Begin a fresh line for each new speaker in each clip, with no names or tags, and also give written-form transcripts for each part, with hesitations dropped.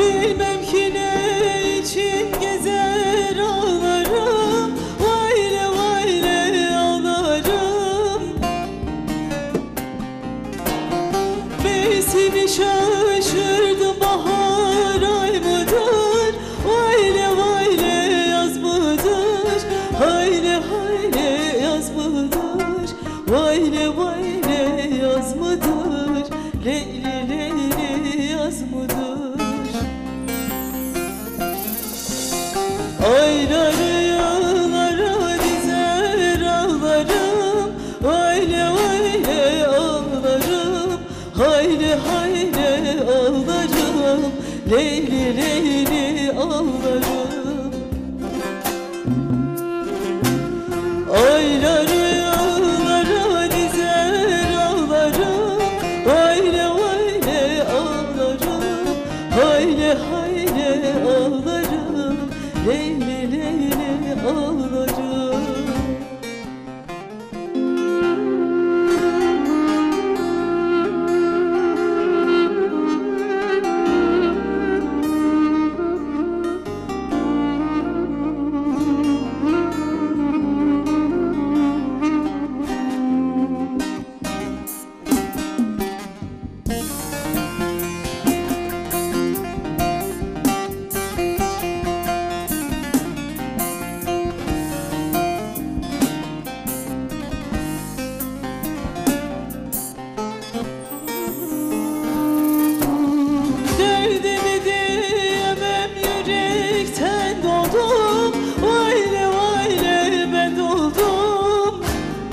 bilmem ki ne için gezer ağlarım. Vayle vayle ağlarım. Mevsimi şaşırdım, bahar ay mıdır? Vayle vayle yaz mıdır? Hayle hayle yaz mıdır? Vayle vayle yaz mıdır? Leyli leyli yaz mıdır? Ayları yıllara dizer ağlarım. Vayle vayle ağlarım. Hayli hayli ağlarım. Leyli leyli ağlarım. Ayları yıllara dizer ağlarım. Vayle vayle ağlarım. Hayli hayli ağlarım. Leyli leyli ağlarım. Derdimi diyemem, yürekten doldum. Vayle vayle ben doldum.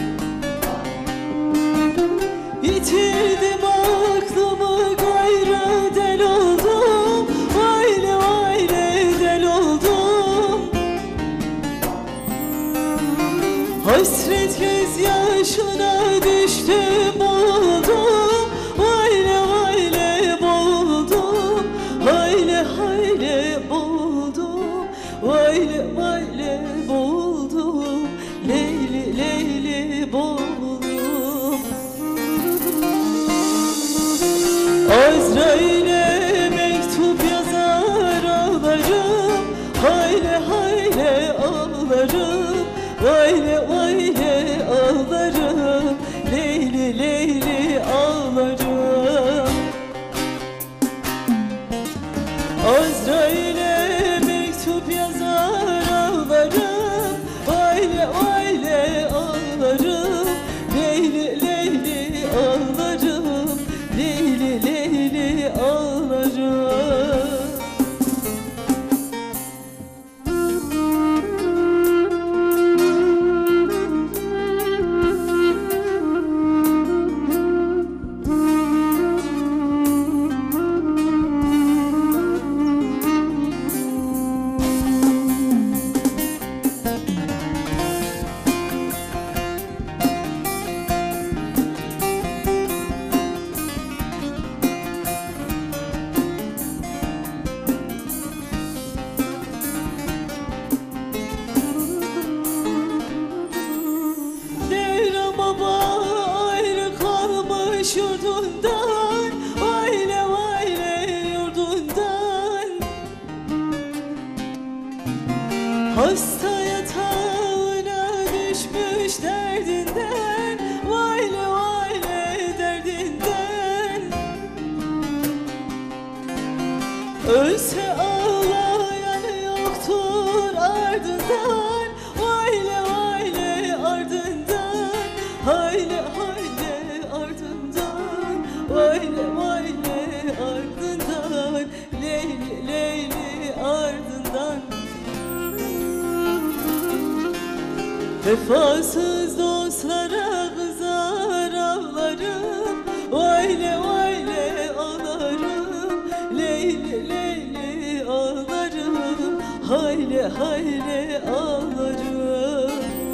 Yitirdim aklımı, gayrı del oldum. Vayle vayle del oldum. Hasret gözyaşına düştüm oldum. Vayle vayle boğuldum. Hayle hayle boğuldum. Vayle vayle boğuldum. Leyli leyli boğuldum. Azrail'e mektup yazar ağlarım. Hayle hayle ağlarım. Vayle vayle ağlarım. Leyli leyli ağlarım. Azrail'e mektup yazar ağlarım. Vayle vayle ağlarım. Leyli leyli ağlarım. Leyli leyli ağlarım. Devran baba ayrı kalmış yurdundan. Vayle vayle yurdundan. Hasta yatağına düşmüş derdinden. Vayle vayle derdinden. Ölse ağlayan yoktur ardından. Vayle vayle ardından. Hayle hayle ardından. Vayle vayle ardından. Leyli leyli ardından. Vefasız dostlara kızar ağlarım. Vayle vayle ağlarım. Leyli leyli ağlarım. Hayle hayle ağlarım.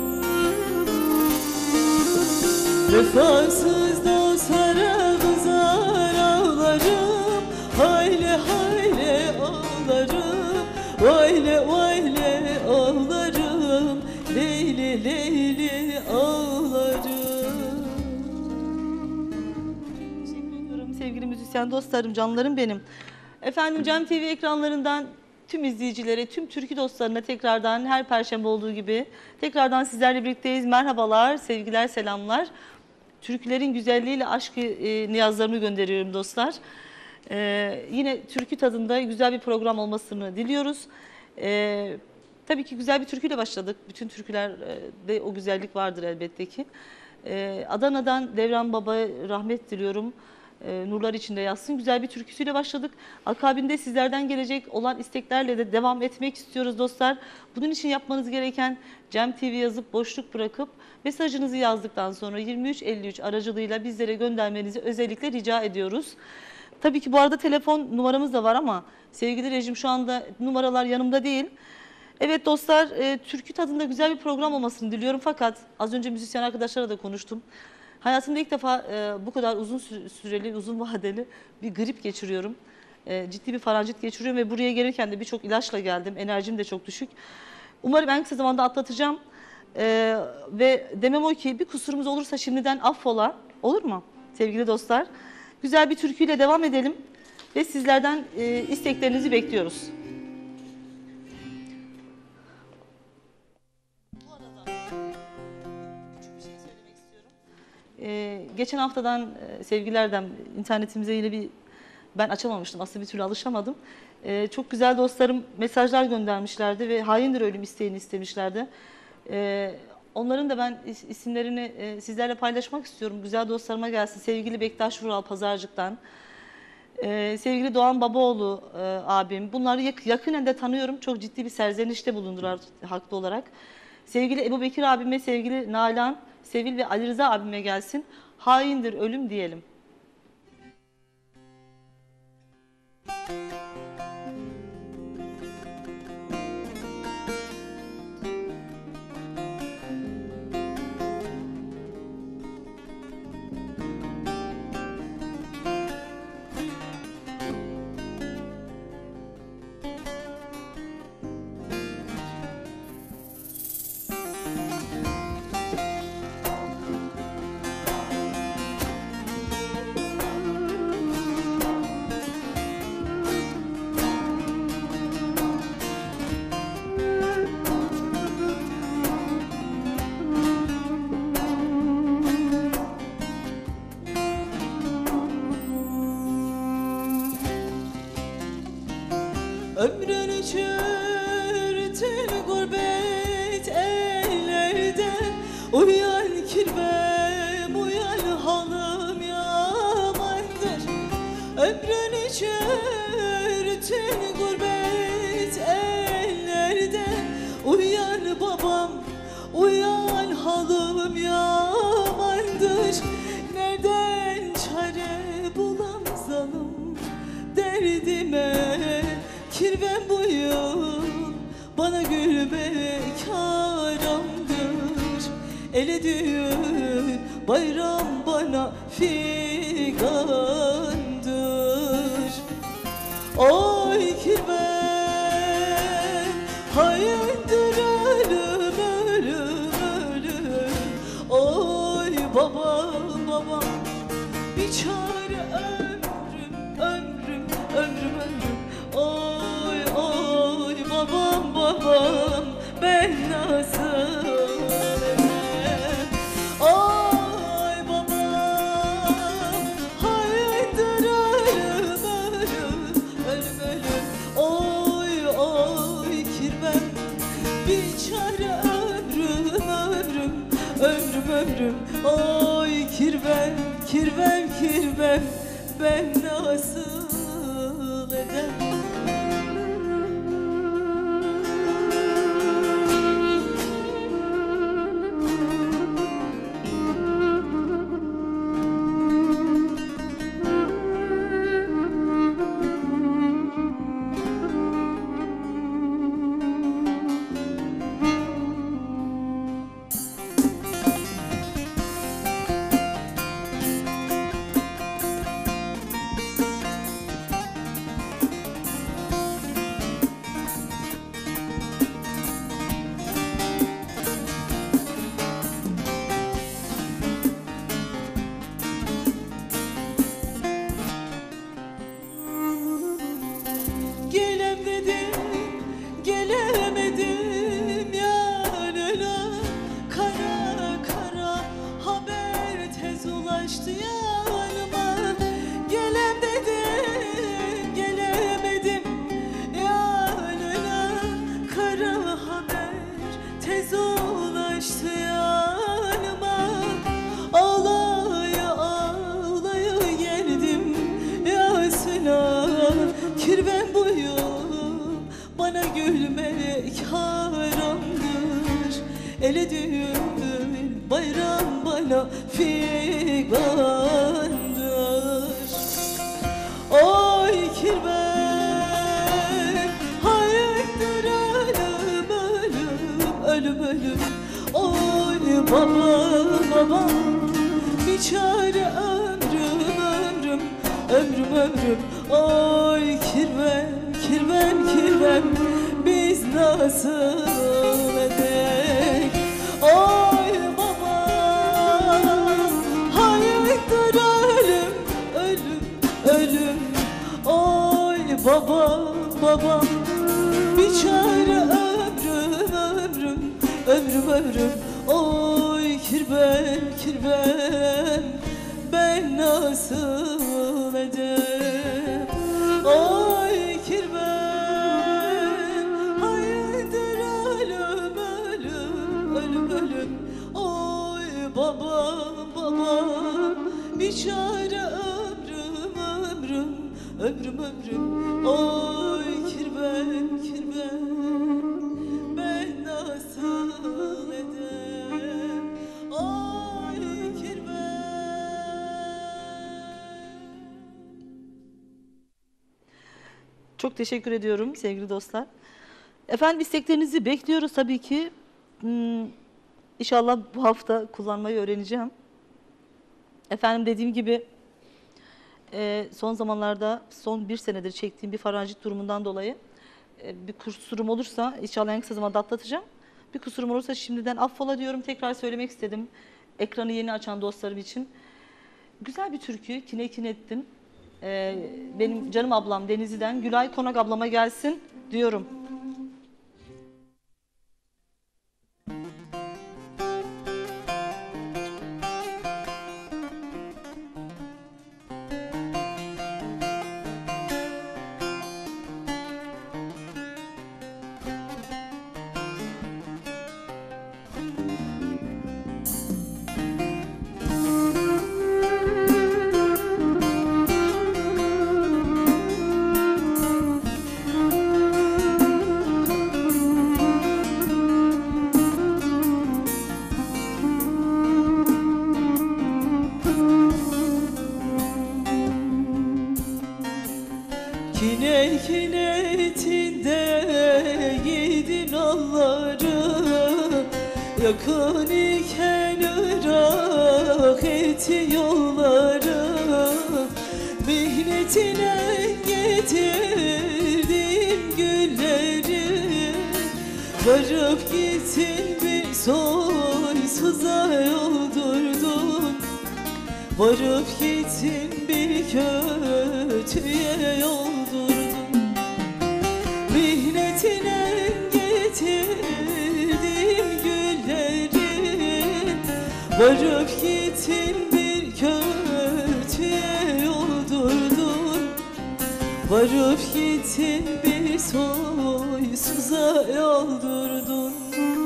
Vefasız dostlara kızar ağlarım. Hayle hayle ağlarım. Vayle vayle ağlarım. Leyli leyli ağlarım.
Teşekkür ediyorum sevgili müzisyen dostlarım, canlarım benim. Efendim Cem TV ekranlarından tüm izleyicilere, tüm türkü dostlarına tekrardan her perşembe olduğu gibi tekrardan sizlerle birlikteyiz. Merhabalar, sevgiler, selamlar. Türkülerin güzelliğiyle aşk niyazlarımı gönderiyorum dostlar. Yine türkü tadında güzel bir program olmasını diliyoruz. Tabii ki güzel bir türküyle başladık. Bütün türkülerde o güzellik vardır elbette ki. Adana'dan Devran Baba'ya rahmet diliyorum. Nurlar içinde yatsın. Güzel bir türküsüyle başladık. Akabinde sizlerden gelecek olan isteklerle de devam etmek istiyoruz dostlar. Bunun için yapmanız gereken Cem TV yazıp boşluk bırakıp mesajınızı yazdıktan sonra 2353 aracılığıyla bizlere göndermenizi özellikle rica ediyoruz. Tabii ki bu arada telefon numaramız da var ama sevgili rejim şu anda numaralar yanımda değil. Evet dostlar, türkü tadında güzel bir program olmasını diliyorum fakat az önce müzisyen arkadaşlarla da konuştum. Hayatımda ilk defa bu kadar uzun süreli, uzun vadeli bir grip geçiriyorum. Ciddi bir faranjit geçiriyorum ve buraya gelirken de birçok ilaçla geldim. Enerjim de çok düşük. Umarım en kısa zamanda atlatacağım. Ve demem o ki bir kusurumuz olursa şimdiden affola. Olur mu sevgili dostlar? Güzel bir türküyle devam edelim ve sizlerden isteklerinizi bekliyoruz. Geçen haftadan sevgilerden internetimize yine ben açamamıştım aslında, bir türlü alışamadım. Çok güzel dostlarım mesajlar göndermişlerdi ve haindir ölüm isteğini istemişlerdi. Onların da ben isimlerini sizlerle paylaşmak istiyorum. Güzel dostlarıma gelsin. Sevgili Bektaş Vural Pazarcık'tan, sevgili Doğan Babaoğlu abim. Bunları yakinen de tanıyorum. Çok ciddi bir serzenişte bulundular haklı olarak. Sevgili Ebu Bekir abime, sevgili Nalan, Sevil ve Ali Rıza abime gelsin. Haindir ölüm diyelim.
Ömrünü çürütür gurbet ellerde. Uyan kirvem, uyan halım yamandır. Ömrünü çürütür gurbet ellerde. Uyan babam, uyan halım yamandır. Nereden çare bulam zalım derdime? Kirvem bu yıl bana gülmek haramdır. Ele düğün bayram bana figandır. Oy kirvem, hayırdır ölüm, ölüm, ölüm. Oy babam, babam, bir çare ömrüm, ömrüm, ömrüm, ömrüm. Oy oy babam, babam, ben nasıl edem? Oy babam, hayırdır ölüm, ölüm, ölüm, ölüm. Oy oy kirvem, bir çare ömrüm, ömrüm, ömrüm, ömrüm. Oy kirvem, kirvem, kirvem, ben nasıl edem? bana kirven boyu, bana gülmek haramdır. Ele düğün bayram bana figandır. Oy kirven, hayırdır ölüm ölüm, ölüm ölüm. Oy baba baba, bir çare ömrüm ömrüm, ömrüm ömrüm. Oy kirven kirven kirven, biz nasıl edek? Oy baba, hayırdır ölüm ölüm ölüm. Oy baba baba, bir çare ömrüm ömrüm, ömrüm ömrüm. Oy kirven kirven, ben nasıl edem? Oy kirven, hayırdır ölüm ölüm, ölüm ölüm. Oy baba baba, bir çare ömrüm ömrüm, ömrüm ömrüm. Oy kirven kirven, ben nasıl edem? Oy kirven.
Çok teşekkür ediyorum sevgili dostlar. Efendim isteklerinizi bekliyoruz tabii ki. İnşallah bu hafta kullanmayı öğreneceğim. Efendim dediğim gibi son zamanlarda son bir senedir çektiğim bir faranjit durumundan dolayı bir kusurum olursa inşallah en kısa zamanda atlatacağım. Bir kusurum olursa şimdiden affola diyorum. Tekrar söylemek istedim. Ekranı yeni açan dostlarım için. Güzel bir türkü. Kine kin ettin. Benim canım ablam Denizli'den Gülay Konak ablama gelsin diyorum.
Kine kinetinde gidin onları, yakın iken ırak etti yolları. Mihnetine getirdim gülleri, varıp gittin bir soysuza yoldurdun. Varıp gittin bir kötüye yoldurdun. Mihnetine getirdim gülleri, varıp gittin bir kötüye yoldurdun. Varıp gittin bir soysuza yoldurdun.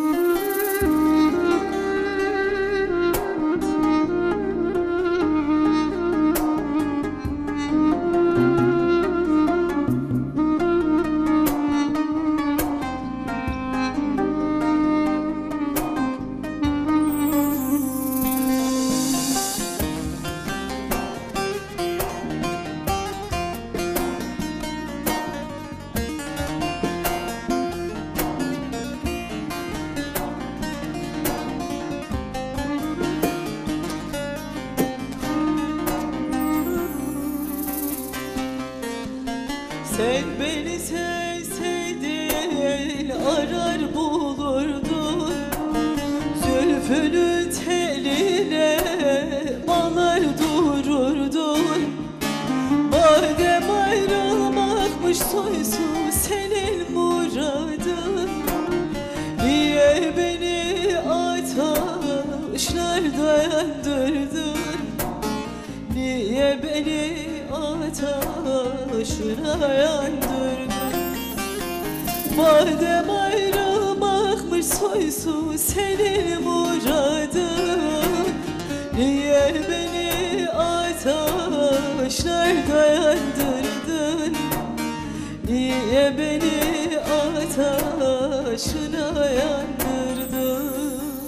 Sen beni sevseydin arar bulurdun, zülfünün teline bağlar dururdun. Madem ayrılmakmış soysuz senin muradın, niye beni ateşler yandırdın? Niye beni ateşine yandırdın? Madem ayrılmakmış soysuz senin muradın, niye beni ateşlerde yandırdın? Niye beni ateşine yandırdın?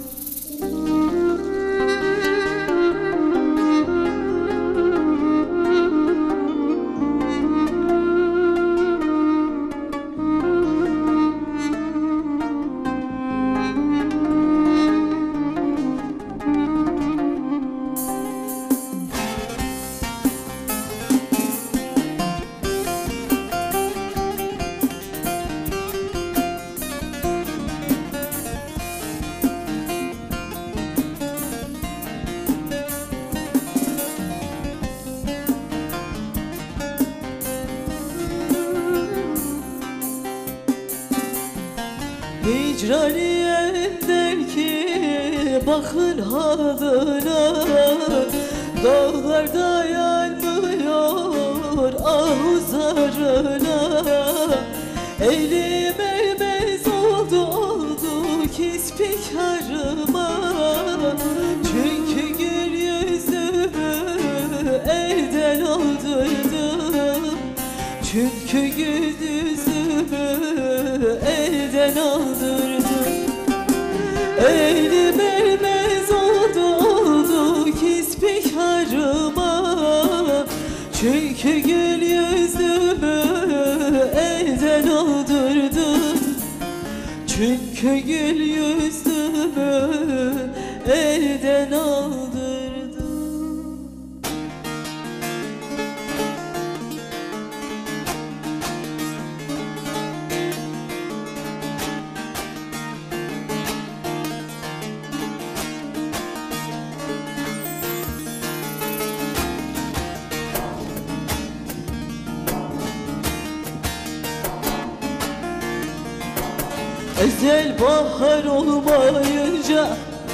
Hicraniyem der ki bakın halına, dağlarda yanmıyor ahuzarına. Elim elmez oldu kispikarıma, çünkü gül yüzümü elden aldırdım. Çünkü gül yüzümü elden aldırdım. Elim elmez oldu kispikarıma, çünkü gül yüzümü elden aldırdım. Çünkü gül yüzümü elden aldırdım. Ezel bahar olmayınca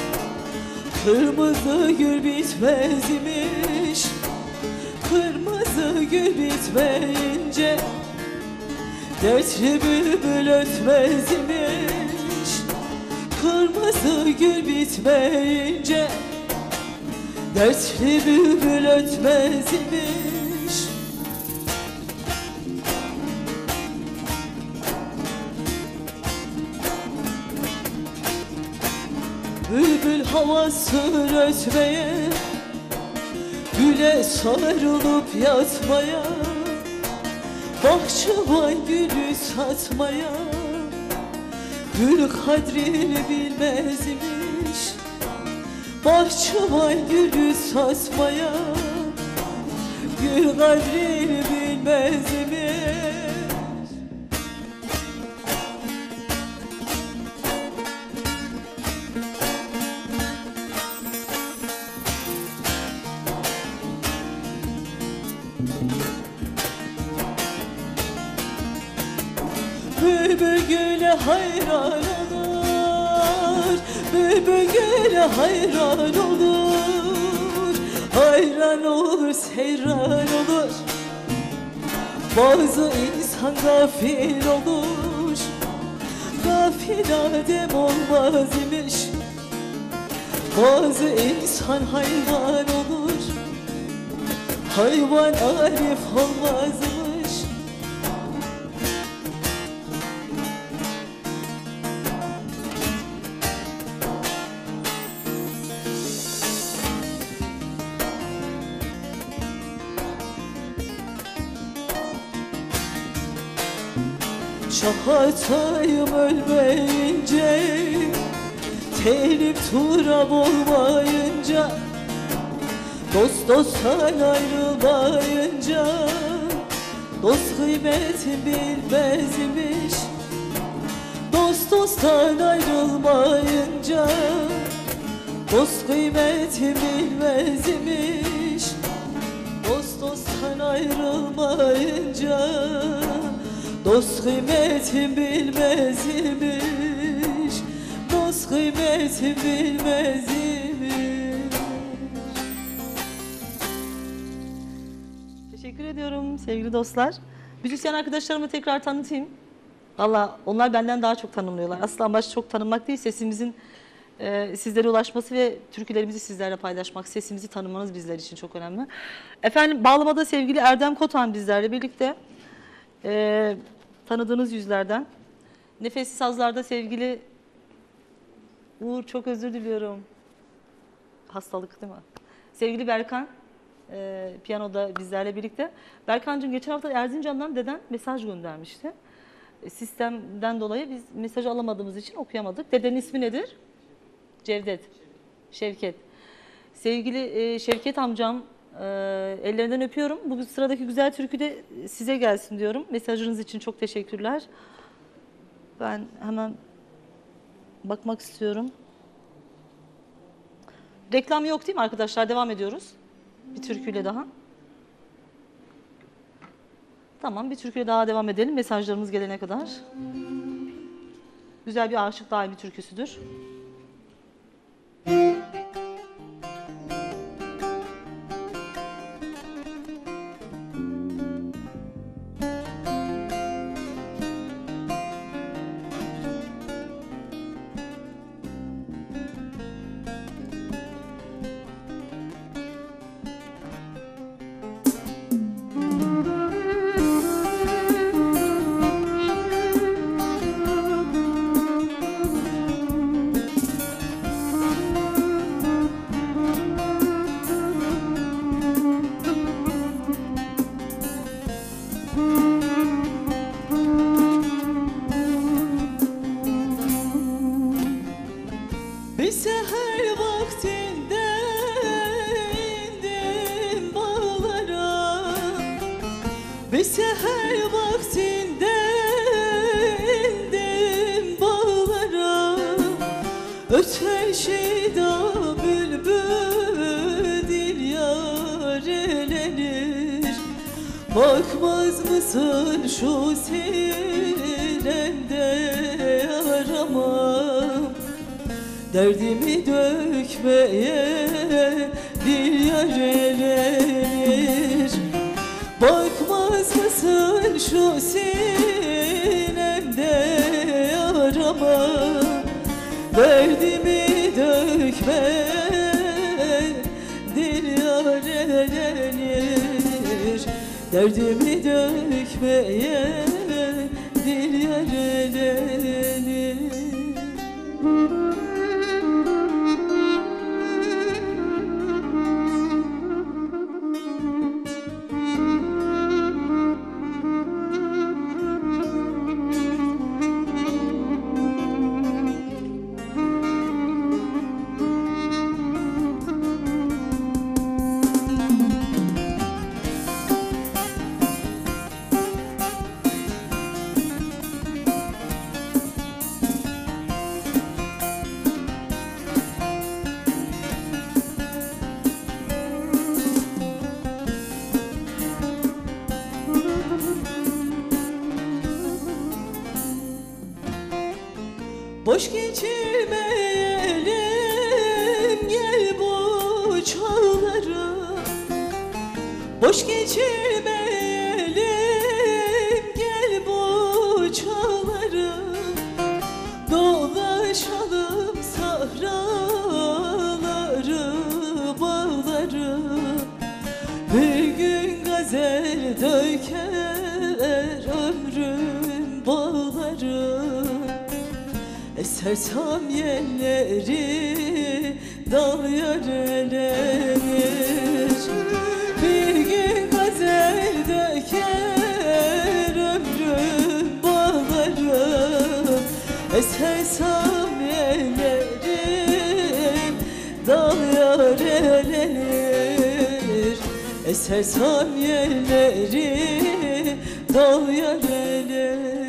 kırmızı gül bitmez imiş. Kırmızı gül bitmeyince dertli bülbül ötmez imiş. Kırmızı gül bitmeyince dertli bülbül ötmez imiş. Bülbül havası ötmeye, güle sarılıp yatmaya, bahçıvan gülü satmaya, gül kadrini bilmez imiş. Bahçıvan gülü satmaya, gül kadrini bilmez imiş. Bülbül güle hayran olur, bülbül güle hayran olur. Hayran olur, seyran olur. Bazı insan gafil olur, gafil adem olmaz imiş. Bazı insan hayvan olur, hayvan arif olmazmış. Şahatayım ölmeyince, telim turab olmayınca, dost dosttan ayrılmayınca, dost kıymetin bilmez imiş. Dost dosttan ayrılmayınca, dost kıymetin bilmez imiş. Dost dosttan ayrılmayınca, dost kıymetin bilmez imiş. Dost kıymetin bilmez imiş.
Teşekkür ediyorum sevgili dostlar. Müzisyen arkadaşlarımı tekrar tanıtayım. Valla onlar benden daha çok tanımlıyorlar. Asıl amaç çok tanınmak değil, sesimizin sizlere ulaşması ve türkülerimizi sizlerle paylaşmak, sesimizi tanımanız bizler için çok önemli. Efendim bağlamada sevgili Erdem Kotan bizlerle birlikte. tanıdığınız yüzlerden. Nefesli sazlarda sevgili Uğur, çok özür diliyorum. Hastalık değil mi? Sevgili Berkan, piyanoda bizlerle birlikte. Berkancığım, geçen hafta Erzincan'dan deden mesaj göndermişti. Sistemden dolayı biz mesajı alamadığımız için okuyamadık. Dedenin ismi nedir? Cevdet. Şevket. Sevgili Şevket amcam, ellerinden öpüyorum. Bu sıradaki güzel türkü de size gelsin diyorum. Mesajınız için çok teşekkürler. Ben hemen bakmak istiyorum. Reklam yok değil mi arkadaşlar? Devam ediyoruz. Bir türküyle daha. Tamam, bir türküyle daha devam edelim mesajlarımız gelene kadar. Güzel bir Aşık Daimi türküsüdür.
Bir seher vaktinde indim bağlara, bir seher vaktinde indim bağlara. Öter şeyda bülbül dil yar elenir. Bakmaz mısın şu sinemde yaramam? Derdimi dökmeye dil yar elenir. Bakmaz mısın şu sinemde yarama? Derdimi dökmeye dil yar elenir. Derdimi dökmeye dil yar elenir. Boş geçirmeyelim gel bu çağları, boş geçirmeyelim gel bu çağları. Dolaşalım sahraları, bağları, bir gün gazel döker ömrüm bağları. Esersem yerleri dal yar elenir. Bir gün gazel döker ömrüm bağları. Esersem yerleri dal yar elenir. Esersem yerleri dal yar elenir.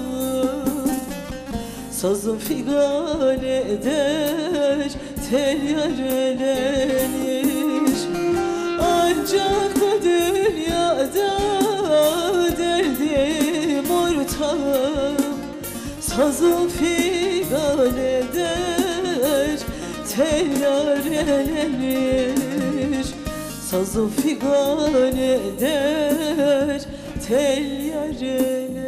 Sazım figan eder, tel yarelenir. Ancak bu dünyada derdim ortağım. Sazım figan eder, tel yarelenir. Sazım figan eder, tel yarelenir.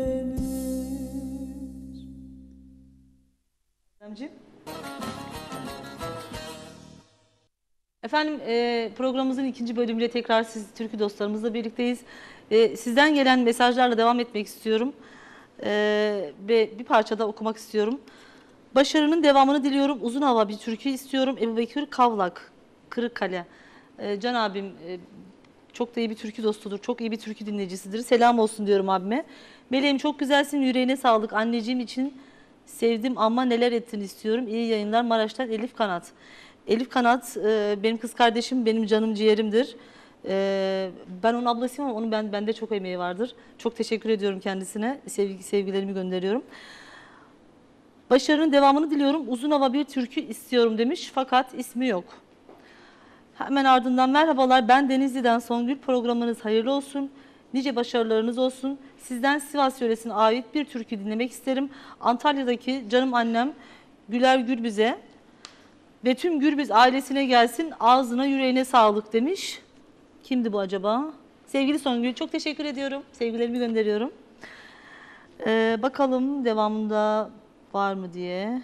Efendim programımızın ikinci bölümüyle tekrar siz türkü dostlarımızla birlikteyiz. Sizden gelen mesajlarla devam etmek istiyorum. Ve bir parça da okumak istiyorum. Başarının devamını diliyorum. Uzun hava bir türkü istiyorum. Ebubekir Kavlak, Kırıkkale. Can abim çok da iyi bir türkü dostudur. Çok iyi bir türkü dinleyicisidir. Selam olsun diyorum abime. Meleğim çok güzelsin. Yüreğine sağlık. Anneciğim için sevdim ama neler ettin istiyorum. İyi yayınlar. Maraş'tan Elif Kanat. Elif Kanat benim kız kardeşim, benim canım ciğerimdir. Ben onun ablasıyım ama onun bende çok emeği vardır. Çok teşekkür ediyorum kendisine. Sevgilerimi gönderiyorum. Başarının devamını diliyorum. Uzun hava bir türkü istiyorum demiş fakat ismi yok. Hemen ardından merhabalar, ben Denizli'den Songül, programınız hayırlı olsun. Nice başarılarınız olsun. Sizden Sivas yöresine ait bir türkü dinlemek isterim. Antalya'daki canım annem Güler Gürbüz'e ve tüm Gürbüz ailesine gelsin, ağzına yüreğine sağlık demiş. Kimdi bu acaba? Sevgili Songül, çok teşekkür ediyorum. Sevgilerimi gönderiyorum. Bakalım devamında var mı diye.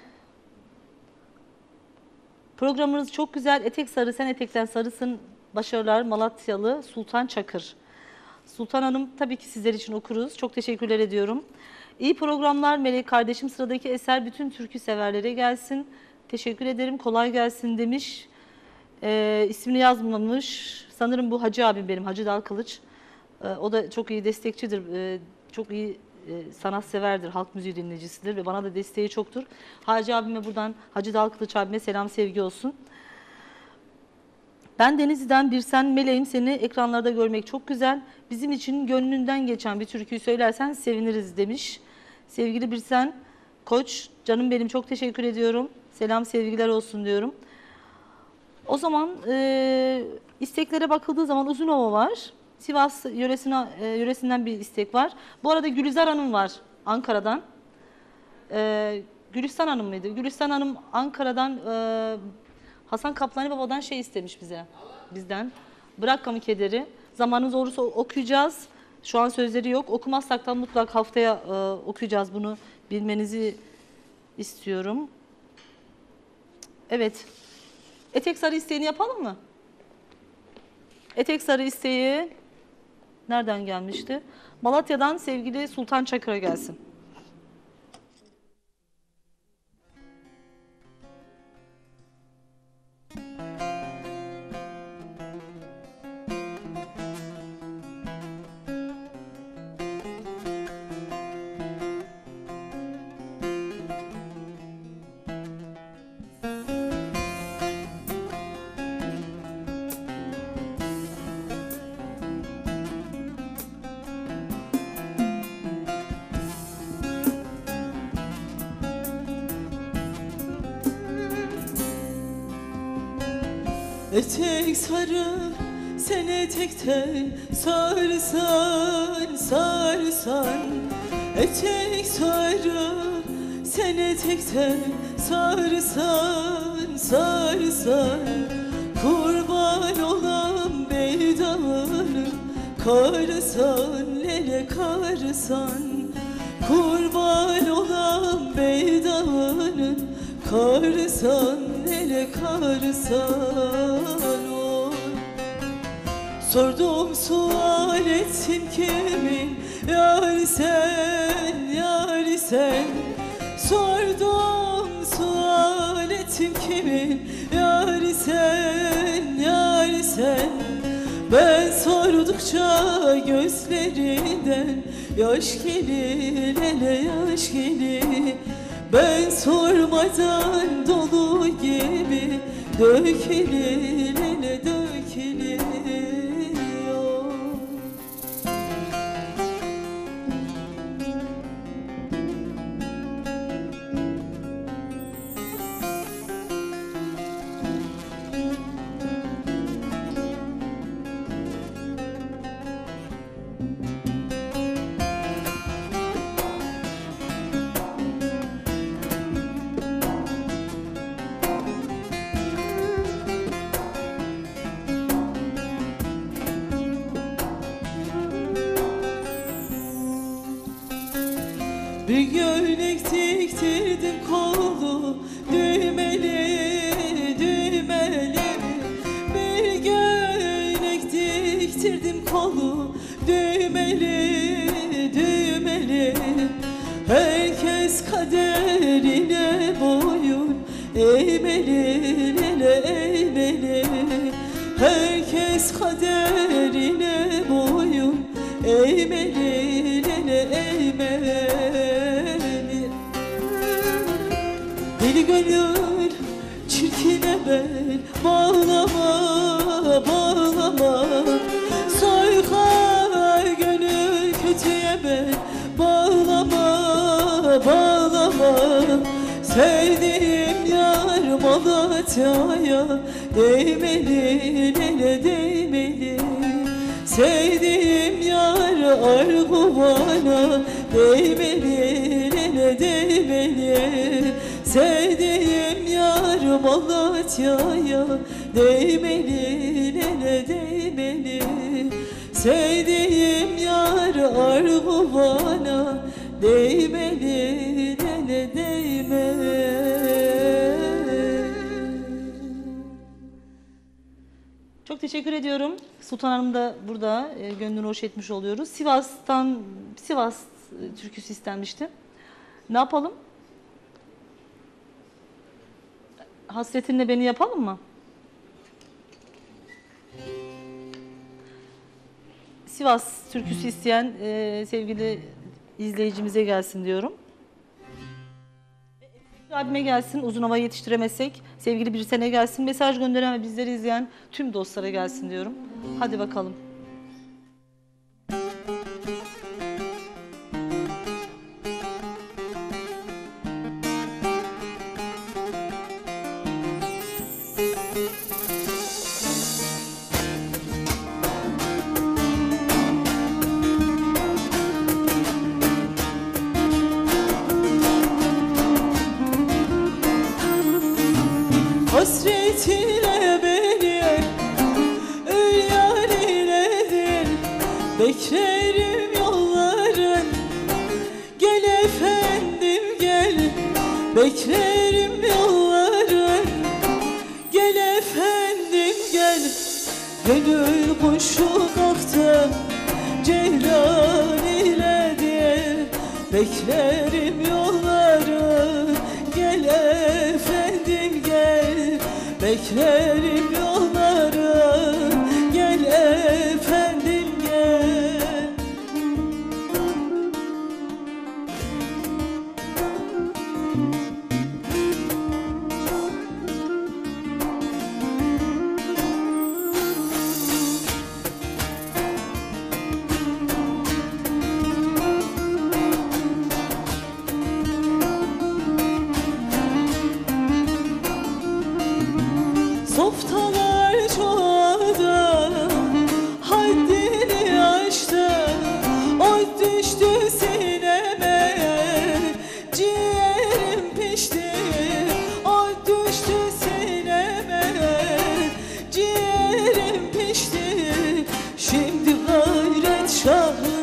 Programınız çok güzel. Etek sarı, sen etekten sarısın. Başarılar, Malatyalı Sultan Çakır. Sultan Hanım, tabii ki sizler için okuruz. Çok teşekkürler ediyorum. İyi programlar Melek kardeşim. Sıradaki eser bütün türkü severlere gelsin. Teşekkür ederim. Kolay gelsin demiş. İsmini yazmamış. Sanırım bu Hacı abim benim. Hacı Dal Kılıç. O da çok iyi destekçidir. Çok iyi sanatseverdir. Halk müziği dinleyicisidir ve bana da desteği çoktur. Hacı abime buradan, Hacı Dal Kılıç abime selam sevgi olsun. Ben Denizli'den Birsen Meleğim, seni ekranlarda görmek çok güzel. Bizim için gönlünden geçen bir türküyü söylersen seviniriz demiş. Sevgili Birsen Koç, canım benim, çok teşekkür ediyorum. Selam sevgiler olsun diyorum. O zaman isteklere bakıldığı zaman Uzunova var. Sivas yöresinden bir istek var. Bu arada Gülizar Hanım var Ankara'dan. Gülistan Hanım mıydı? Gülistan Hanım Ankara'dan Hasan Kaplani Baba'dan şey istemiş bizden. Bırak Gamı Kederi. Zamanınız olursa okuyacağız. Şu an sözleri yok. Okumazsak da mutlak haftaya okuyacağız, bunu bilmenizi istiyorum. Evet. Etek sarı isteğini yapalım mı? Etek sarı isteği nereden gelmişti? Malatya'dan sevgili Sultan Çakır'a gelsin.
Etek sarı, sen etekten sarsan, sarsan. Etek sarı, sen etekten sarsan, sarsan. Kurban olan beydanı karsan, lele karsan. Kurban olan beydanı karsan, lele karsan. Sordum sual etsin kimin yâri sen, yâri sen. Sordum sual etsin kimin yâri sen, yâri sen. Ben sordukça gözlerinden yaş gelir, hele yaş gelir. Ben sormadan dolu gibi dökülür, hele dökülür. Bir gömlek diktirdim kolu düğmeli düğmeli. Bir gömlek diktirdim kolu düğmeli düğmeli. Herkes kaderine boyun eğmeli lele eğmeli. Herkes kaderine boyun eğmeli lele eğmeli. Deli gönül çirkine bel bağlama bağlama. Soykar gönül kötüye bel bağlama bağlama. Sevdiğim yar Malatya'ya değmeli lele değmeli. Sevdiğim yar Arguvan'a değmeli lele değmeli. Sevdiğim yar Malatya'ya değmeli lele değmeli. Sevdiğim yar Arguvan'a değmeli lele değmeli.
Çok teşekkür ediyorum. Sultan Hanım da burada gönlünü hoş etmiş oluyoruz. Sivas türküsü istenmişti. Ne yapalım? Hasretinle beni yapalım mı? Sivas türküsü isteyen sevgili izleyicimize gelsin diyorum. Abime gelsin, uzun hava yetiştiremezsek sevgili bir sene gelsin, mesaj gönderen ve bizleri izleyen tüm dostlara gelsin diyorum. Hadi bakalım.
Hasretine beni öl yar eyledin. Beklerim yolların, gel efendim gel. Beklerim yolların, gel efendim gel. Gönül kuşu kalktı ceylan eyledi. Beklerim yolları, gel efendim gel. Beklerim yolları, gel efendim gel. Softalar çoğaldı, haddini aştı. Oy düştü sineme, ciğerim pişti. Oy düştü sineme, ciğerim pişti. Şimdi gayret şahın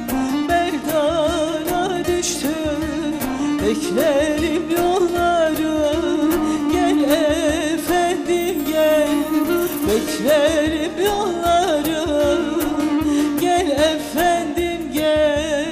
merdana düştü. Beklerim yolları, gel efendim gel. Beklerim yolları, gel efendim gel.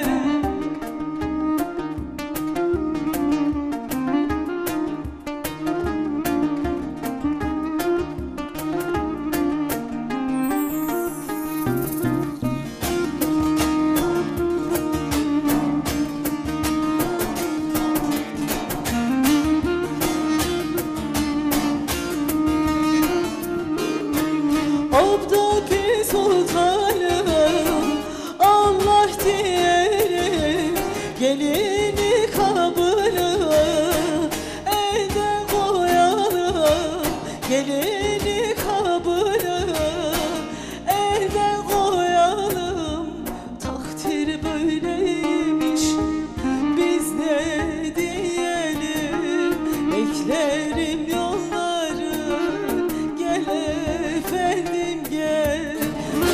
Abdülhamid Sultanım, Allah diyelim. Gelini kabını elden koyalım. Gelini kabını elden koyalım. Takdir böyleymiş, biz ne diyelim. Beklerim yolları, gel efendim gel.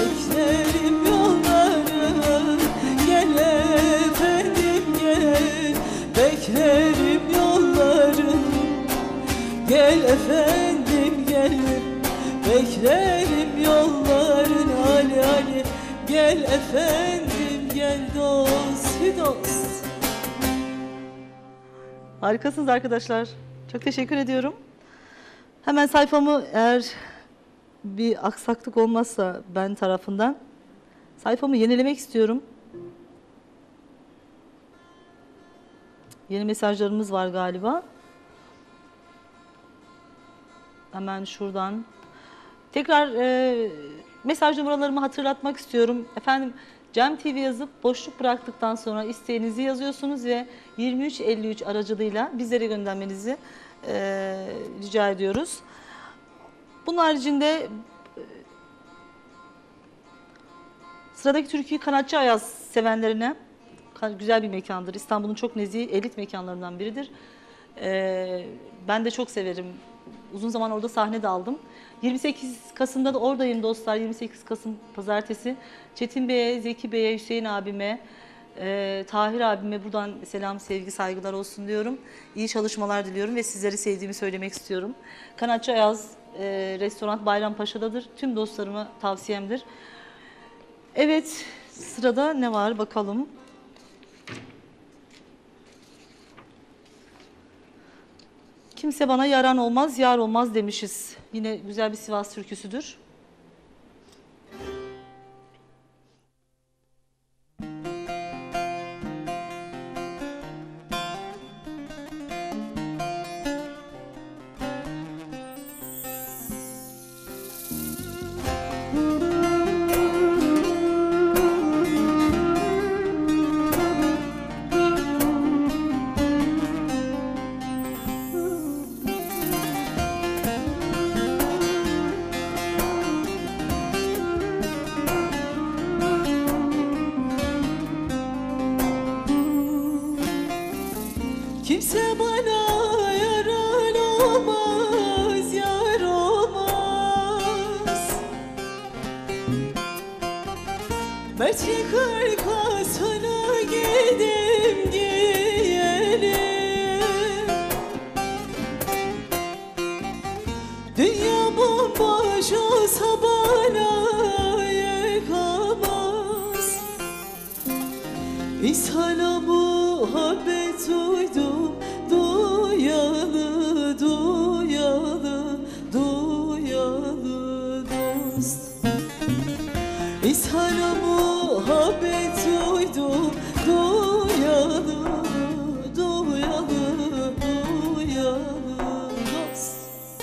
Beklerim yolları, gel efendim gel. efendim gel, beklerim yolların Ali Ali. Gel efendim gel, dost dost.
Harikasınız arkadaşlar. Çok teşekkür ediyorum. Hemen sayfamı, eğer bir aksaklık olmazsa ben tarafından, sayfamı yenilemek istiyorum. Yeni mesajlarımız var galiba. Hemen şuradan. Tekrar mesaj numaralarımı hatırlatmak istiyorum. Efendim, Cem TV yazıp boşluk bıraktıktan sonra isteğinizi yazıyorsunuz ve 2353 aracılığıyla bizlere göndermenizi rica ediyoruz. Bunun haricinde sıradaki türküyü Kanatçı Ayaz sevenlerine, güzel bir mekandır. İstanbul'un çok nezih, elit mekanlarından biridir. Ben de çok severim. Uzun zaman orada sahne de aldım. 28 Kasım'da da oradayım dostlar. 28 Kasım Pazartesi. Çetin Bey'e, Zeki Bey'e, Hüseyin abime, Tahir abime buradan selam, sevgi, saygılar olsun diyorum. İyi çalışmalar diliyorum ve sizleri sevdiğimi söylemek istiyorum. Kanatçı Ayaz Restoran Bayrampaşa'dadır. Tüm dostlarıma tavsiyemdir. Evet, sırada ne var bakalım. Kimse bana yaran olmaz, yar olmaz demişiz. Yine güzel bir Sivas türküsüdür.
Kimse bana yaran olmaz, yar olmaz. Mertlik arkasına gidip giyelim. Dünya bomboş olsa bana yıkamaz. İnsana muhabbet duydum, duyalı, duyalı, duyalı dost. İnsana muhabbet duydum, duyalı, duyalı, duyalı dost.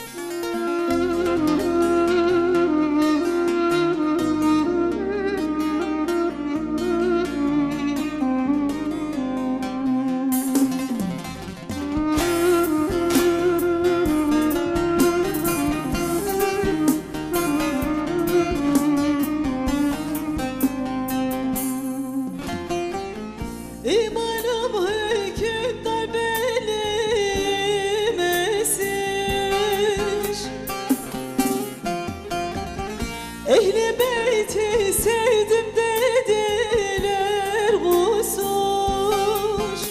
İmanım hükümdar benim esir. Ehli beyti sevdim dediler husus.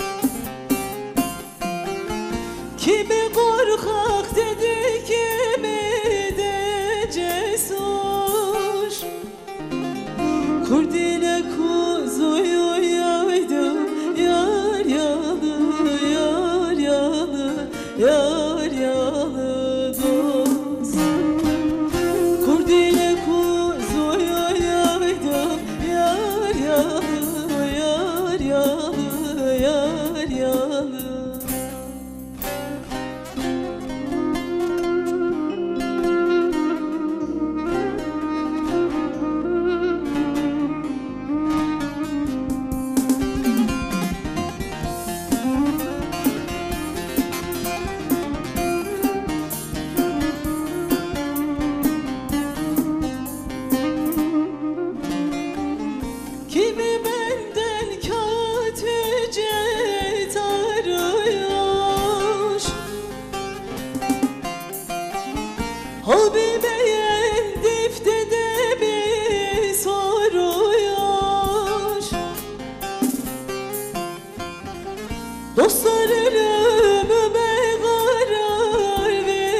Kimi korkak dedi, kimi de cesur. Kurdile kuzuyu yaydım, yar yalı, yar yalı, yar yalı dost. Kurdile kuzuyu yaydım, yar yalı, yar yalı, yar yalı. Kimi benden kât ücret arıyor, Habibe'ye diftede bir soruyor. Dostlar ölümüme karar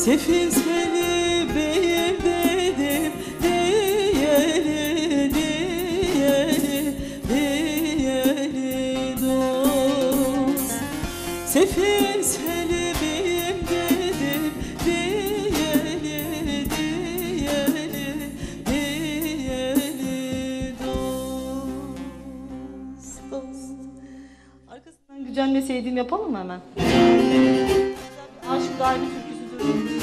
Sefil seni beyim dedim diyeli diyeli diyeli dost. Sefil seni beyim dedim diyeli diyeli diyeli dost. Dost.
Arkasından gücenmeseydim yapalım mı hemen? Aşk Daimi türküsüdür.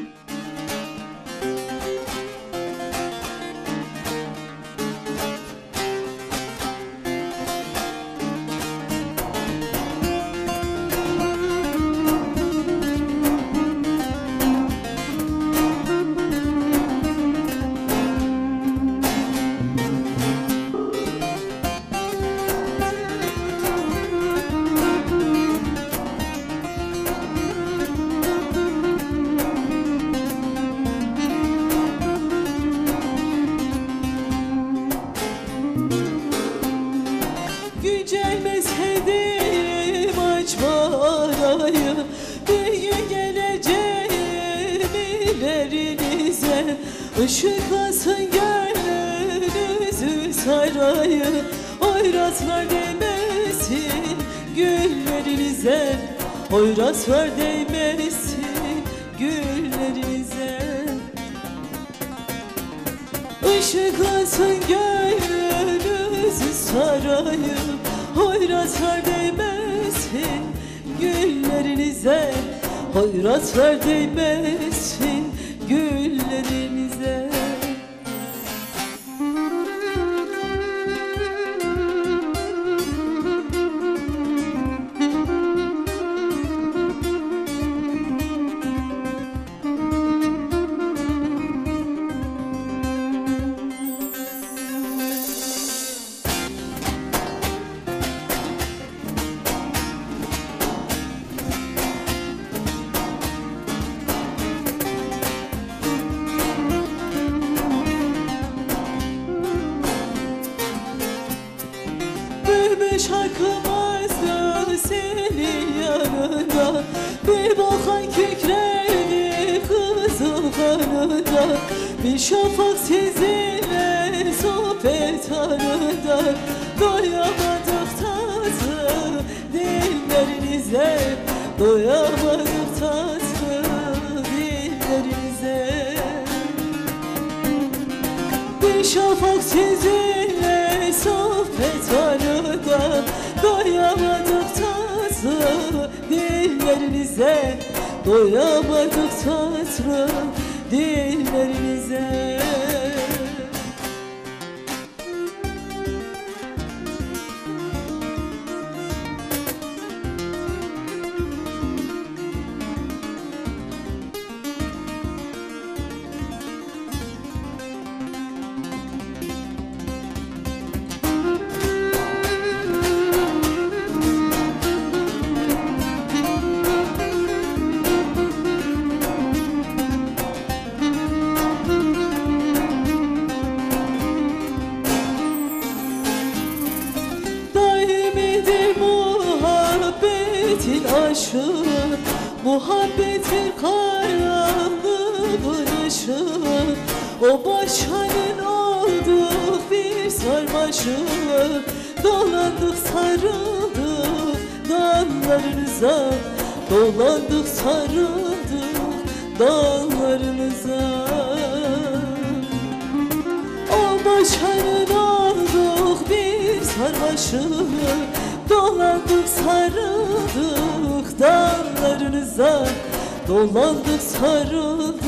Gücenmeseydim açma arayı, bir gün geleceğim ilerinize. Işıklasın gönlünüzü sarayı, oyratlar değmesin güllerinize. Oyratlar değmesin güllerinize. Işıklasın gönlünüzü sarayı, hoyratlar değmesin güllerinize. Hoyratlar değmesin güllerinize. Şarkımızda senin yanında, bir bakan kükredi kızıl kanında. Bir şafak sizinle sohbet arında, doyamadık tatlı dillerinize. Doyamadık tatlı dillerinize. Bir şafak sizinle sohbet arında, doyamadık tatlı dillerinize. Doyamadık tatlı dillerinize. Muhabbetin aşığı, muhabbetin karanlığın ışığı. O başkanın olduk bir sarmaşığı, dolandık sarıldık dallarınıza. Dolandık sarıldık dallarınıza. O başkanın olduk bir sarmaşığı, dolandık sarıldık dallarınıza. Dolandık sarıldık.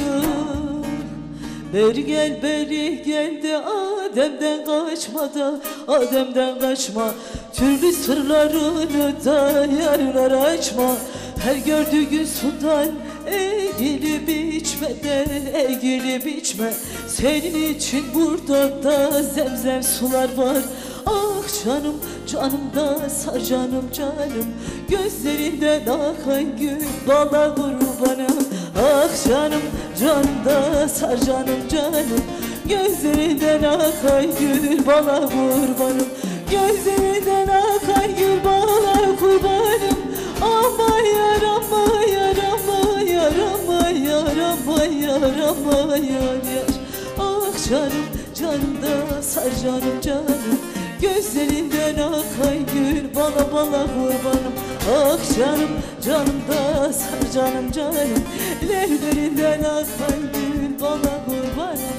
Beri gel de Adem'den kaçma da Adem'den kaçma. Türlü sırlarını da yarlar açma. Her gördüğün sudan eğilip içme de eğilip içme. Senin için burada da zemzem sular var. Ah canım, canım da sar canım canım. Gözlerinden akan gül bala kurbanım. Ah canım, canım da sar canım canım. Gözlerinden akan gül bala kurbanım. Gözlerinden akan gül bala kurbanım. Ama yarama yarama yarama yarama. yar yar. Ah canım canım da sar canım canım, gözlerinden akay gül bala bala kurbanım. Ah canım canım da sar canım canım, levlerinden akay gül bala kurbanım.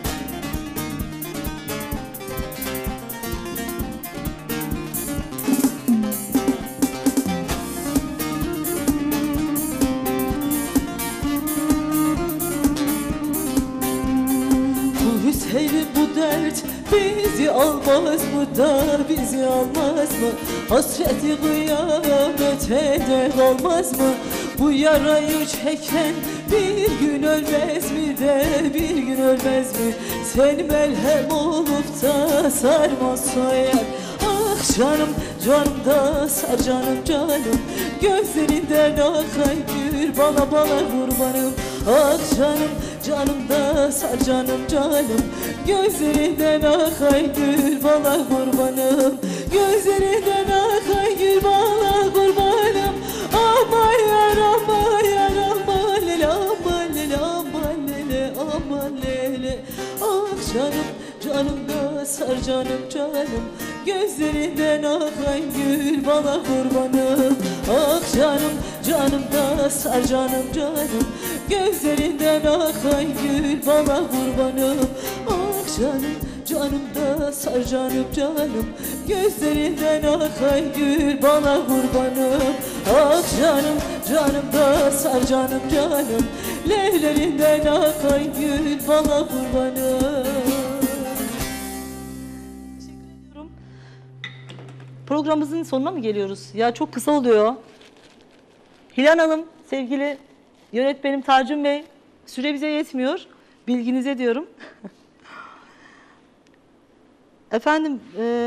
Hüseyin bu dert bizi almaz mı da bizi almaz mı? Hasreti kıyamete dek olmaz mı? Bu yarayı çeken bir gün ölmez mi de bir gün ölmez mi? Sen melhem olup da sarmazsa eğer. Ah canım canım da sar canım canım, gözlerinden akay gül bala bala kurbanım. Ah canım canım da sar canım canım, gözlerinden akay gül bala kurbanım. Gözlerinden akay gül bala kurbanım. Aman yar aman yar aman lele aman lele aman lele aman lele. Ah canım canım da sar canım canım, gözlerinden akay gül bala kurbanım. Ah canım canım da sar canım canım, gözlerinden akay gül bala kurbanım. Ah canım canım da sar canım canım, gözlerinden akay gül bala kurbanım. Ah canım canım da sar canım canım, levlerinden akay gül bala kurbanım.
Programımızın sonuna mı geliyoruz? Ya çok kısa oluyor. Hilal Hanım, sevgili yönetmenim Tarcun Bey, süre bize yetmiyor. Bilginize diyorum. Efendim,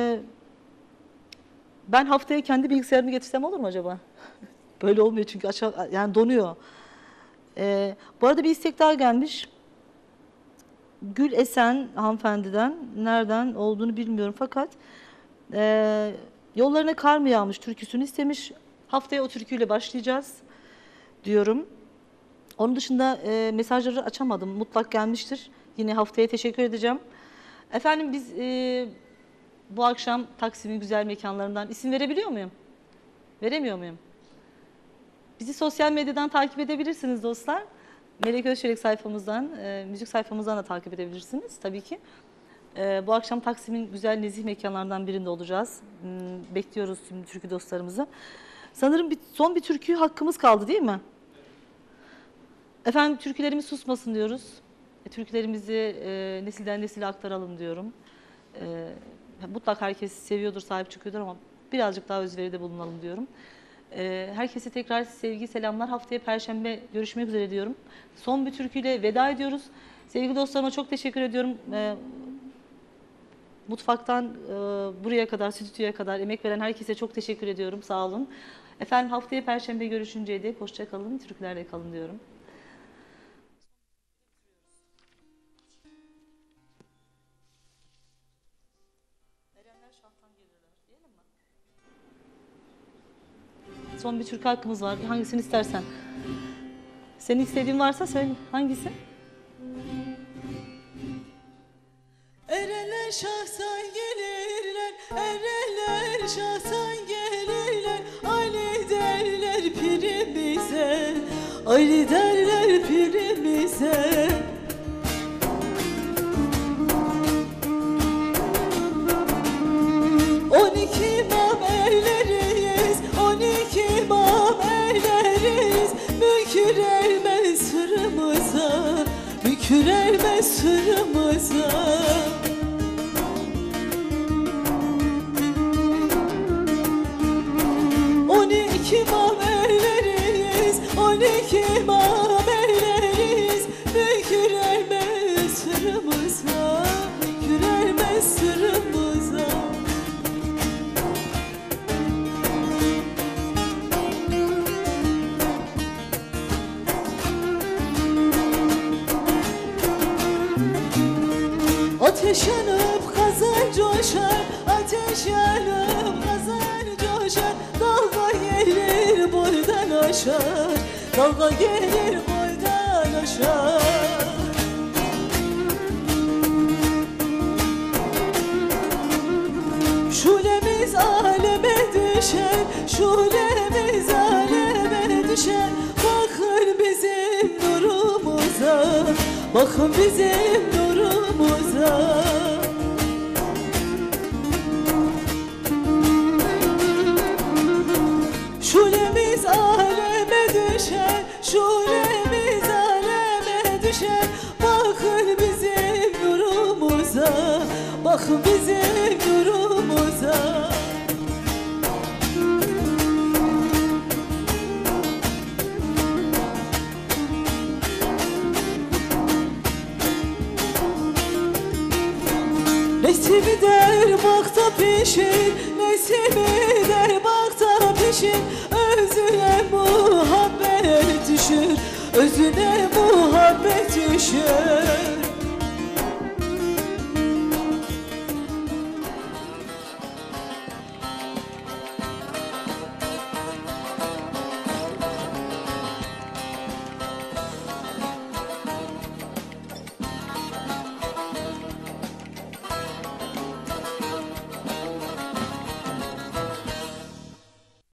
ben haftaya kendi bilgisayarımı getirsem olur mu acaba? Böyle olmuyor çünkü yani donuyor. Bu arada bir istek daha gelmiş. Gül Esen hanımefendiden, nereden olduğunu bilmiyorum fakat yollarına kar mı yağmış türküsünü istemiş. Haftaya o türküyle başlayacağız diyorum. Onun dışında mesajları açamadım. Mutlak gelmiştir. Yine haftaya teşekkür edeceğim. Efendim biz bu akşam Taksim'in güzel mekanlarından isim verebiliyor muyum? Veremiyor muyum? Bizi sosyal medyadan takip edebilirsiniz dostlar. Melek Özçelik sayfamızdan, müzik sayfamızdan da takip edebilirsiniz tabii ki. Bu akşam Taksim'in güzel nezih mekanlarından birinde olacağız. Bekliyoruz tüm türkü dostlarımızı. Sanırım son bir türkü hakkımız kaldı değil mi? Efendim türkülerimiz susmasın diyoruz. Türkülerimizi nesilden nesile aktaralım diyorum. Mutlaka herkes seviyordur, sahip çıkıyordur ama birazcık daha özveride bulunalım diyorum. Herkese tekrar sevgi, selamlar. Haftaya Perşembe görüşmek üzere diyorum. Son bir türküyle veda ediyoruz. Sevgili dostlarıma çok teşekkür ediyorum. Mutfaktan buraya kadar, stüdyoya kadar emek veren herkese çok teşekkür ediyorum. Sağ olun. Efendim haftaya Perşembe görüşünceye dek hoşça kalın, türkülerle kalın diyorum. Son bir türkü hakkımız var. Hangisini istersen. Senin istediğin varsa söyle. Hangisi?
Erenler şahsan gelirler, erenler şahsan gelirler. Ali derler pirimize, Ali derler pirimize. İmam eyleriz, 12 imam eyleriz. Mülkür ermez sırrımıza, mülkür ermez sırrımıza. 12 imam eyleriz, 12 imam eyleriz. Mülkür ermez sırrımıza, mülkür ermez sırrımıza. Ateş yanıp kazan coşar, ateş yanıp kazan coşar. Dalga gelir boydan aşar, dalga gelir boydan aşar. şulemiz aleme düşer. Bakın bizim nurumuza, bakın bizim nurumuza. Şulemiz aleme düşer, şulemiz aleme düşer. Bakın bizim nurumuza, bakın bizim nurumuza. Nesimi der bakta pişir, nesimi der bakta pişir. Özüne muhabbet düşür, özüne muhabbet düşür.